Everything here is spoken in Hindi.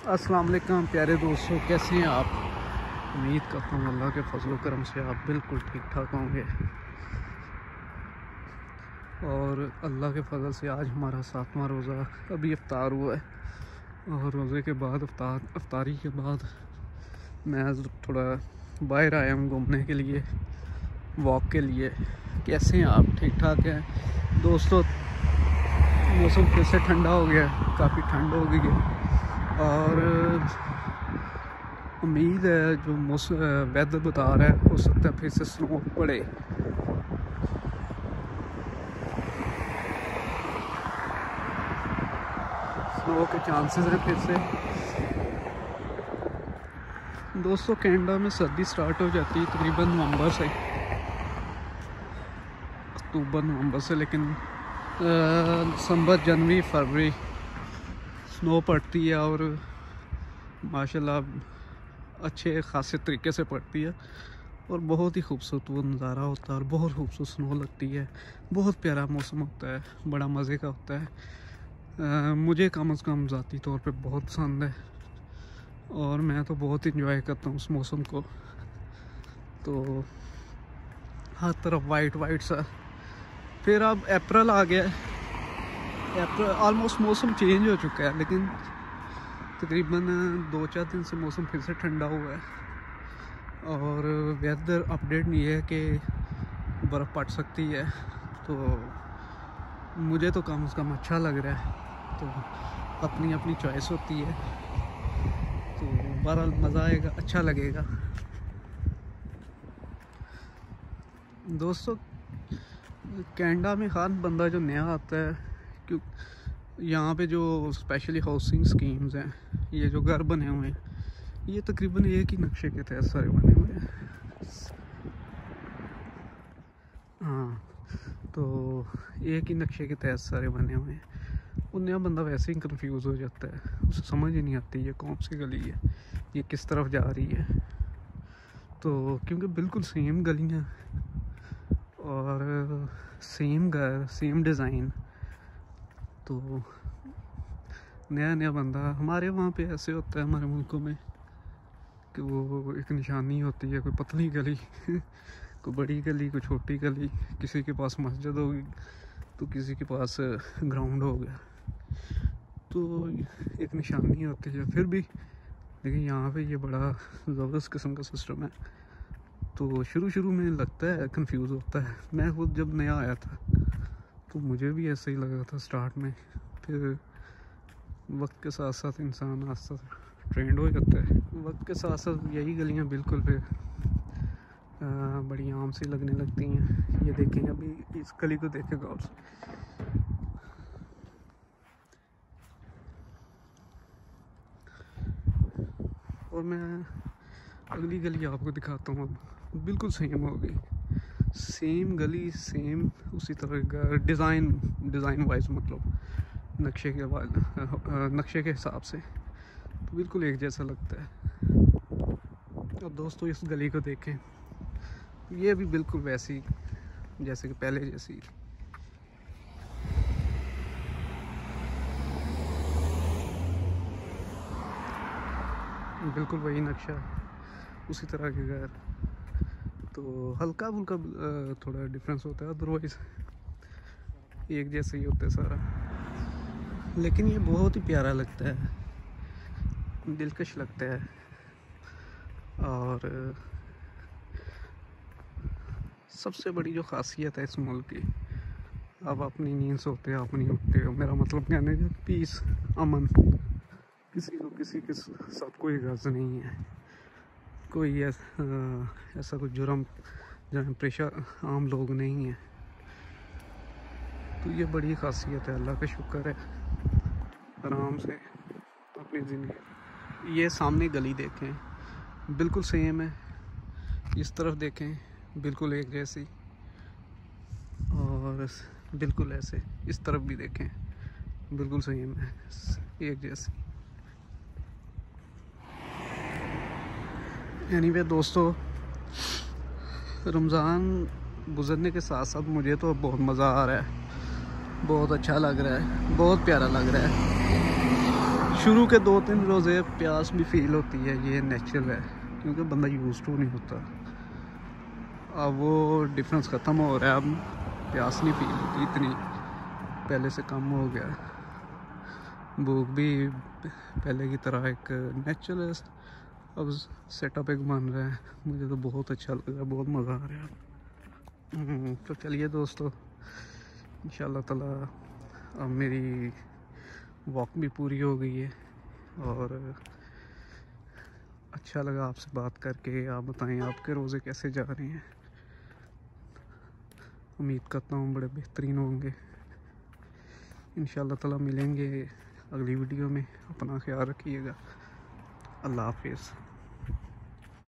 अस्सलाम वालेकुम प्यारे दोस्तों, कैसे हैं आप। उम्मीद करता हूँ अल्लाह के फजल करम से आप बिल्कुल ठीक ठाक होंगे। और अल्लाह के फजल से आज हमारा 7वां रोज़ा अभी इफ्तार हुआ है। और रोज़े के बाद इफ्तारी के बाद मैं थोड़ा बाहर आया हूँ घूमने के लिए, वॉक के लिए। कैसे हैं आप, ठीक ठाक हैं दोस्तों। मौसम फिर से ठंडा हो गया, काफ़ी ठंड हो गई है। और उम्मीद है जो मौसम वेदर बता रहा है हो सकता है फिर से स्नो पड़े। स्नो के चांसेस हैं फिर से। दोस्तों कनाडा में सर्दी स्टार्ट हो जाती है तकरीबन नवंबर से, अक्टूबर नवंबर से, लेकिन दिसंबर जनवरी फरवरी स्नो पड़ती है और माशाल्लाह अच्छे खासे तरीके से पड़ती है। और बहुत ही खूबसूरत वो नज़ारा होता है और बहुत खूबसूरत स्नो लगती है। बहुत प्यारा मौसम होता है, बड़ा मज़े का होता है। मुझे कम से कम ज़ाती तौर पे बहुत पसंद है और मैं तो बहुत इंजॉय करता हूँ उस मौसम को। तो हर तरफ वाइट सा। फिर अब अप्रैल आ गया, अप्रैल ऑलमोस्ट मौसम चेंज हो चुका है, लेकिन तकरीबन 2-4 दिन से मौसम फिर से ठंडा हुआ है। और वेदर अपडेट नहीं है कि बर्फ़ पड़ सकती है, तो मुझे तो कम से कम अच्छा लग रहा है। तो अपनी अपनी चॉइस होती है, तो बहरहाल मज़ा आएगा, अच्छा लगेगा। दोस्तों कनाडा में हर बंदा जो नया आता है, क्यों यहाँ पे जो स्पेशली हाउसिंग स्कीम्स हैं, ये जो घर बने हुए हैं, ये तकरीबन एक ही नक्शे के तहत सारे बने हुए हैं। हाँ, तो एक ही नक्शे के तहत सारे बने हुए हैं। वो नया बंदा वैसे ही कंफ्यूज हो जाता है, उसे समझ ही नहीं आती ये कौन सी गली है, ये किस तरफ जा रही है। तो क्योंकि बिल्कुल सेम गलियाँ और सेम घर, सेम डिज़ाइन, तो नया बंदा, हमारे वहाँ पे ऐसे होता है हमारे मुल्कों में कि वो एक निशानी होती है, कोई पतली गली कोई बड़ी गली, कोई छोटी गली, किसी के पास मस्जिद होगी तो किसी के पास ग्राउंड हो गया, तो एक निशानी होती है फिर भी। लेकिन यहाँ पे ये बड़ा ज़बरदस्त किस्म का सिस्टम है। तो शुरू में लगता है, कंफ्यूज होता है। मैं खुद जब नया आया था तो मुझे भी ऐसे ही लगा था स्टार्ट में, फिर वक्त के साथ साथ इंसान आस्ता ट्रेंड हो जाता है। वक्त के साथ साथ यही गलियाँ बिल्कुल फिर बड़ी आम सी लगने लगती हैं। ये देखें, अभी इस गली को देखें गौर से। और मैं अगली गली आपको दिखाता हूँ। अब बिल्कुल सेम हो गई, सेम गली, सेम उसी तरह डिज़ाइन वाइज, मतलब नक्शे के हिसाब से तो बिल्कुल एक जैसा लगता है। अब दोस्तों इस गली को देखें, ये भी बिल्कुल वैसी जैसे कि पहले जैसी। बिल्कुल वही नक्शा, उसी तरह के घर। तो हल्का फुल्का थोड़ा डिफरेंस होता है, अदरवाइज एक जैसा ही होता है सारा। लेकिन ये बहुत ही प्यारा लगता है, दिलकश लगता है। और सबसे बड़ी जो खासियत है इस मुल्क की, आप अपनी नींद सोते हो, आप नहीं उठते हो। मेरा मतलब कहने का पीस, अमन, किसी के साथ कोई गर्ज नहीं है, कोई ऐसा कोई जुर्म जहाँ प्रेशर आम लोग नहीं है। तो ये बड़ी खासियत है, अल्लाह का शुक्र है, आराम से अपनी ज़िंदगी। ये सामने गली देखें, बिल्कुल सेम है। इस तरफ देखें, बिल्कुल एक जैसी। और बिल्कुल ऐसे इस तरफ भी देखें, बिल्कुल सेम है, एक जैसी। एनीवे दोस्तों, रमज़ान गुज़रने के साथ साथ मुझे तो बहुत मज़ा आ रहा है, बहुत अच्छा लग रहा है, बहुत प्यारा लग रहा है। शुरू के 2-3 रोज़े प्यास भी फील होती है, ये नेचुरल है क्योंकि बंदा यूज़ टू नहीं होता। अब वो डिफरेंस ख़त्म हो रहा है, अब प्यास नहीं फील होती इतनी, पहले से कम हो गया। भूख भी पहले की तरह एक नेचुरल अब सेटअप एक बन रहा है। मुझे तो बहुत अच्छा लग रहा है, बहुत मज़ा आ रहा है। तो चलिए दोस्तों, इंशाल्लाह ताला अब मेरी वॉक भी पूरी हो गई है और अच्छा लगा आपसे बात करके। आप बताएं आपके रोज़े कैसे जा रहे हैं। उम्मीद करता हूँ बड़े बेहतरीन होंगे। इंशाल्लाह ताला मिलेंगे अगली वीडियो में। अपना ख्याल रखिएगा। अल्लाह हाफिज़।